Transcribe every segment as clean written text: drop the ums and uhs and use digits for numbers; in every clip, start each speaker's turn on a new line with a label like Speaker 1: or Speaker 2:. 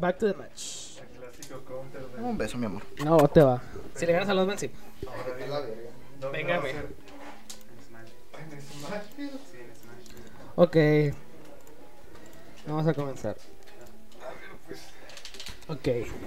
Speaker 1: back to the match.
Speaker 2: El clásico counter de...
Speaker 3: Un beso, mi amor.
Speaker 1: No, te va. Si le ganas a los men, sí.
Speaker 2: Ahora
Speaker 3: A la verga.
Speaker 2: ¿dónde
Speaker 1: Venga,
Speaker 2: va a
Speaker 1: ve.
Speaker 2: ser?
Speaker 4: En Smash.
Speaker 2: ¿En Smashville?
Speaker 4: Sí, en Smash.
Speaker 1: Ok. Vamos a comenzar. Ok.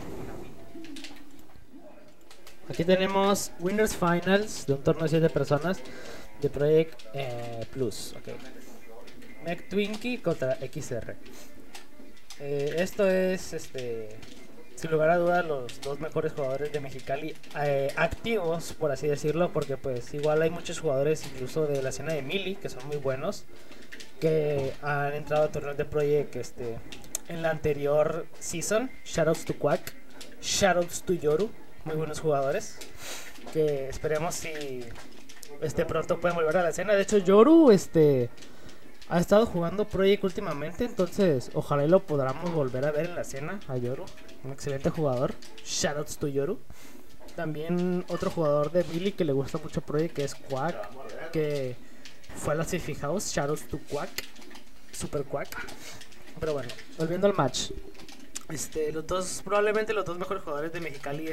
Speaker 1: Aquí tenemos Winners Finals de un torneo de 7 personas de Project Plus. Ok. Mech Twinkie contra XR. Esto es, sin lugar a dudas, los dos mejores jugadores de Mexicali activos, por así decirlo, porque pues igual hay muchos jugadores incluso de la escena de Mili que son muy buenos, que han entrado a torneos de Project en la anterior season. Shoutouts to Quack, shoutouts to Yoru, muy buenos jugadores que esperemos si pronto pueden volver a la escena. De hecho, Yoru ha estado jugando Project últimamente, entonces ojalá y lo podamos volver a ver en la escena a Yoru, un excelente jugador. Shoutouts to Yoru. También otro jugador de Billy que le gusta mucho Project, que es Quack, que fue a la Sci-Fi House. Shoutouts to Quack, Super Quack. Pero bueno, volviendo al match. Probablemente los dos mejores jugadores de Mexicali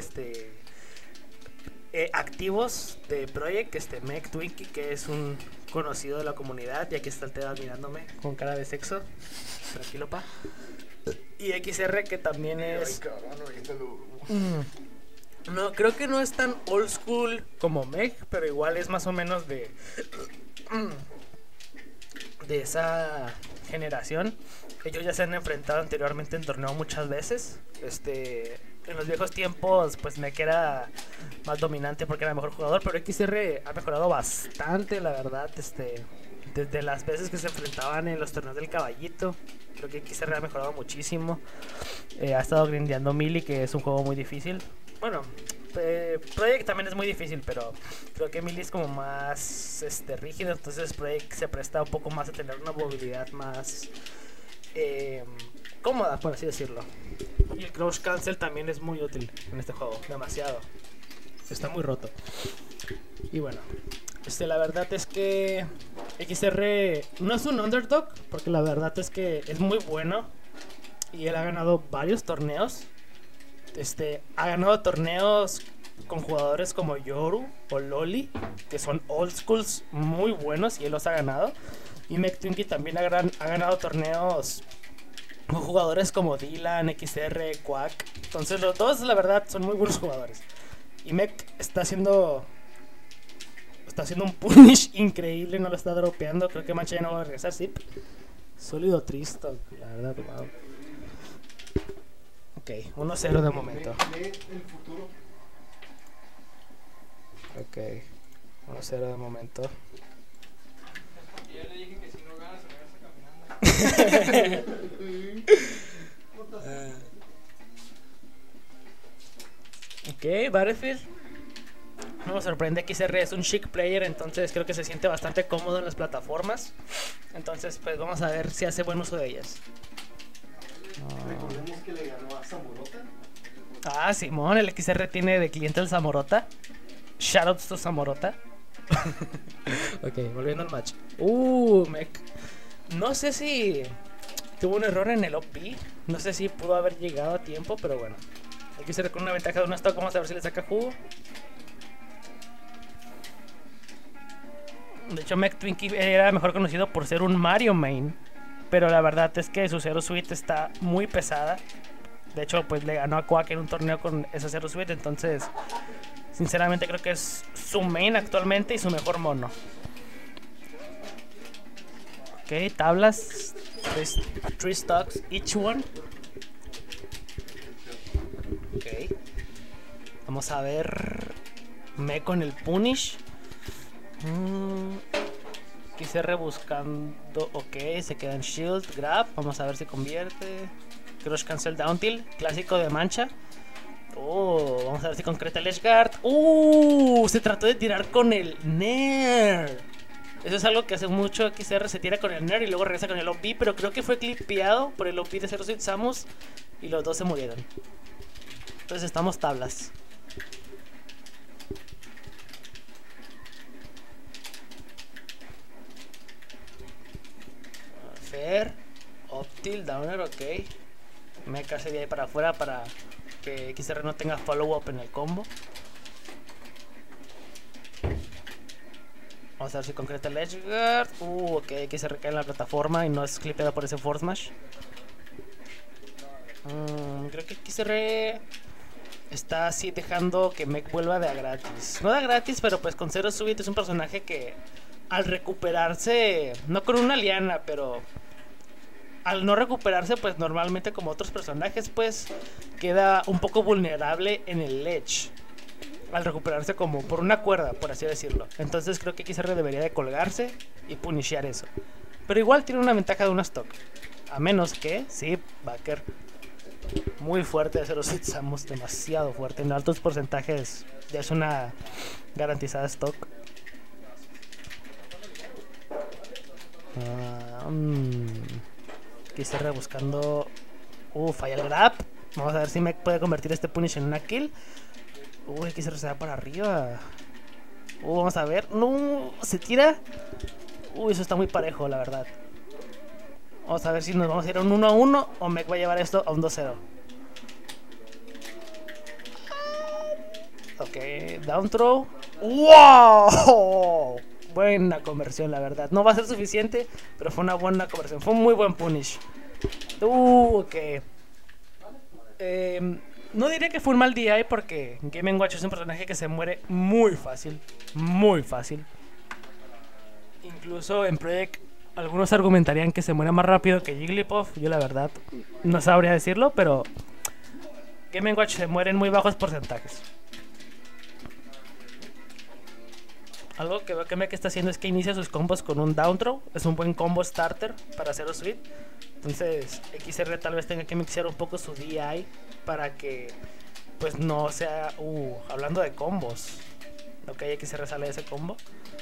Speaker 1: activos de Project, Mech Twinkie, que es un conocido de la comunidad, y aquí está el Tebas mirándome con cara de sexo. Tranquilo, pa. Y XR, que también es... No, creo que no es tan old school como Mech, pero igual es más o menos de esa generación. Ellos ya se han enfrentado anteriormente en torneo muchas veces. En los viejos tiempos, pues Mech era más dominante porque era mejor jugador, pero XR ha mejorado bastante, la verdad. Desde las veces que se enfrentaban en los torneos del caballito, creo que XR ha mejorado muchísimo. Ha estado grindeando Mili, que es un juego muy difícil. Bueno, Project también es muy difícil, pero creo que Mili es como más rígido, entonces Project se presta un poco más a tener una movilidad más cómoda, por así decirlo. Y el Crouch Cancel también es muy útil en este juego, demasiado. Está muy roto. Y bueno, la verdad es que XR no es un underdog, porque la verdad es que es muy bueno y él ha ganado varios torneos. Ha ganado torneos con jugadores como Yoru o Loli, que son old schools muy buenos, y él los ha ganado. Y Mech Twinkie también ha ganado torneos con jugadores como Dylan, XR, Quack. Entonces los dos, la verdad, son muy buenos jugadores. Y Mech está haciendo un punish increíble, no lo está dropeando. Creo que Mancha ya no va a regresar, sí. Sólido triste, la verdad, wow. Ok, 1-0 de momento.
Speaker 2: Lee el futuro.
Speaker 1: Ok, 1-0 de momento.
Speaker 4: Ya le dije que si no ganas, se regresa caminando.
Speaker 1: Ok, Battlefield. No me sorprende que XR es un chic player, entonces creo que se siente bastante cómodo en las plataformas. Entonces, pues vamos a ver si hace buen uso de ellas.
Speaker 2: Recordemos que le ganó a Zamorota.
Speaker 1: Ah, Simón, el XR tiene de cliente el Zamorota. Shoutouts to Zamorota. Ok, volviendo al match. Mech. No sé si tuvo un error en el OP. No sé si pudo haber llegado a tiempo, pero bueno. El XR con una ventaja de una stock. Vamos a ver si le saca jugo. De hecho, Mech Twinkie era mejor conocido por ser un Mario main, pero la verdad es que su Zero Suite está muy pesada. De hecho, pues le ganó a Quack en un torneo con esa Zero Suite. Entonces, sinceramente creo que es su main actualmente y su mejor mono. Ok, tablas. 3 stocks each one. Ok. Vamos a ver. Me con el punish. Quise rebuscando. Ok, se queda en shield. Grab. Vamos a ver si convierte. Crush cancel down tilt. Clásico de mancha. Vamos a ver si concreta el edge guard. Se trató de tirar con el Nair. Eso es algo que hace mucho XR. Se tira con el Nair y luego regresa con el OP. Pero creo que fue clipeado por el OP de Zero Suite Samus. Y los dos se murieron. Entonces estamos tablas. Fair. Up tilt, downer, ok. me casi de ahí para afuera para que XR no tenga follow-up en el combo. Vamos a ver si concreta el edge guard. Ok, XR cae en la plataforma y no es clipeado por ese force smash. Creo que XR está así dejando que Mech vuelva de a gratis. No de a gratis, pero pues con Zero Suit es un personaje que al recuperarse, no con una liana, pero al no recuperarse pues normalmente como otros personajes pues queda un poco vulnerable en el ledge. Al recuperarse como por una cuerda, por así decirlo. Entonces creo que XR debería de colgarse y punishear eso. Pero igual tiene una ventaja de una stock. A menos que, sí, backer muy fuerte de Zero Suit Samus, demasiado fuerte. En altos porcentajes ya es una garantizada stock. XR buscando... falla el grab. Vamos a ver si me puede convertir este punish en una kill. XR se va para arriba. Vamos a ver. No, se tira. Eso está muy parejo, la verdad. Vamos a ver si nos vamos a ir a un 1-1 o Mech va a llevar esto a un 2-0. Ok, down throw. ¡Wow! Buena conversión, la verdad. No va a ser suficiente, pero fue una buena conversión. Fue un muy buen punish. Ok. No diría que fue un mal DI porque Game & Watch es un personaje que se muere muy fácil. Muy fácil. Incluso en Project algunos argumentarían que se muere más rápido que Jigglypuff. Yo la verdad no sabría decirlo, pero Game & Watch se muere en muy bajos porcentajes. Algo que veo que Mech está haciendo es que inicia sus combos con un down throw. Es un buen combo starter para Zero Suit. Entonces XR tal vez tenga que mixear un poco su DI para que pues no sea... hablando de combos. Ok, XR sale de ese combo.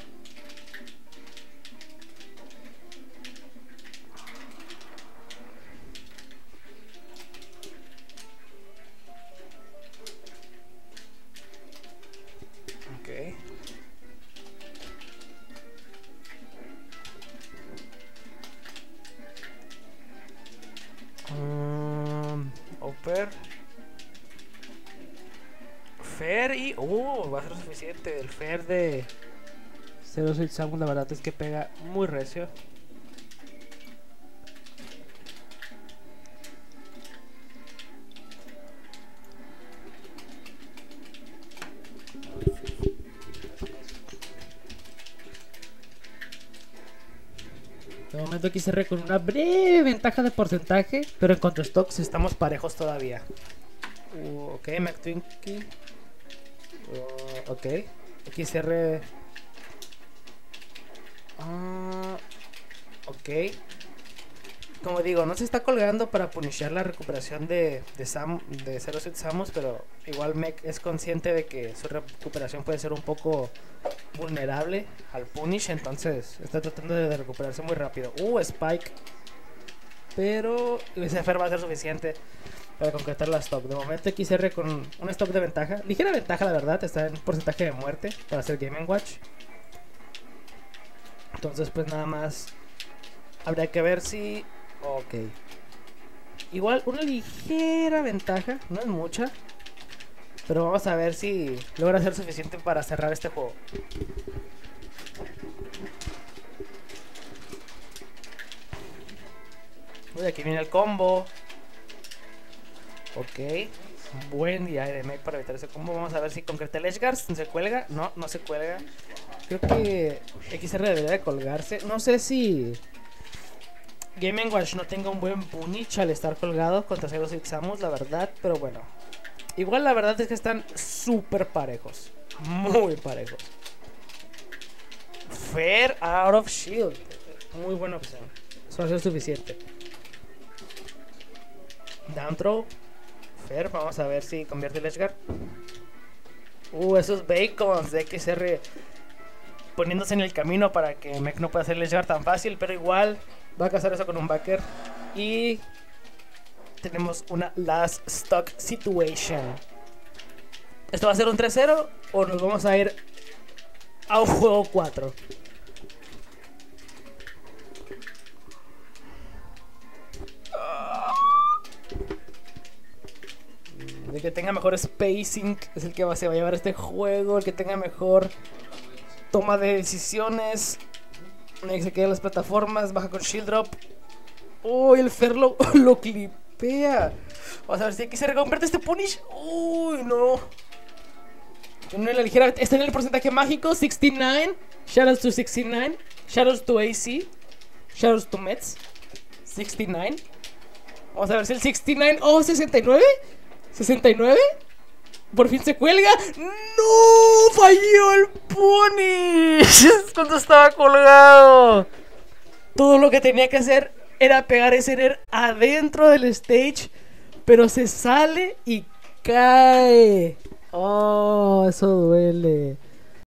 Speaker 1: Ok. Upper Fair y... va a ser suficiente. El Fair de Zero Suit Samus la verdad es que pega muy recio. De momento XR con una breve ventaja de porcentaje, pero en cuanto a stocks estamos parejos todavía. Ok, McTwinkie. Ok, XR. Ok. Como digo, no se está colgando para punishear la recuperación de Zero Suit Samus, pero igual Mech es consciente de que su recuperación puede ser un poco vulnerable al punish, entonces está tratando de recuperarse muy rápido. Spike. Pero ese Fer va a ser suficiente para concretar la stock. De momento XR con una stock de ventaja, ligera ventaja la verdad, está en porcentaje de muerte para hacer Game & Watch. Entonces pues nada más habría que ver si... Ok. Igual una ligera ventaja, no es mucha, pero vamos a ver si logra ser suficiente para cerrar este juego. Aquí viene el combo. Ok. Buen día de Mech para evitar ese combo. Vamos a ver si concreta el edgeguard. ¿Se cuelga? No, no se cuelga. Creo que XR debería de colgarse. No sé si Game & Watch no tenga un buen punish al estar colgado contra Zero Suit Samus, la verdad. Pero bueno, igual la verdad es que están súper parejos. Muy parejos. Fair out of shield. Muy buena opción. Eso va a ser suficiente. Down throw. Fair, vamos a ver si convierte el edgeguard. Esos bacons de XR poniéndose en el camino para que Mech no pueda hacer el edgeguard tan fácil, pero igual va a cazar eso con un backer. Y tenemos una last stock situation. ¿Esto va a ser un 3-0 o nos vamos a ir a un juego 4? El que tenga mejor spacing es el que se va a llevar este juego. El que tenga mejor toma de decisiones. El que se quede en las plataformas. Baja con shield drop. Uy, el Fer lo clipea. Vamos a ver si aquí se reconvierte este punish. Uy, no. Yo no la ligera. Está en el porcentaje mágico. 69. Shadows to 69. Shadows to AC. Shadows to Mets. 69. Vamos a ver si el 69. Oh, 69. 69. Por fin se cuelga. ¡No! Falló el punish. Cuando estaba colgado. Todo lo que tenía que hacer era pegar ese Ner adentro del stage. Pero se sale y cae. Oh, eso duele.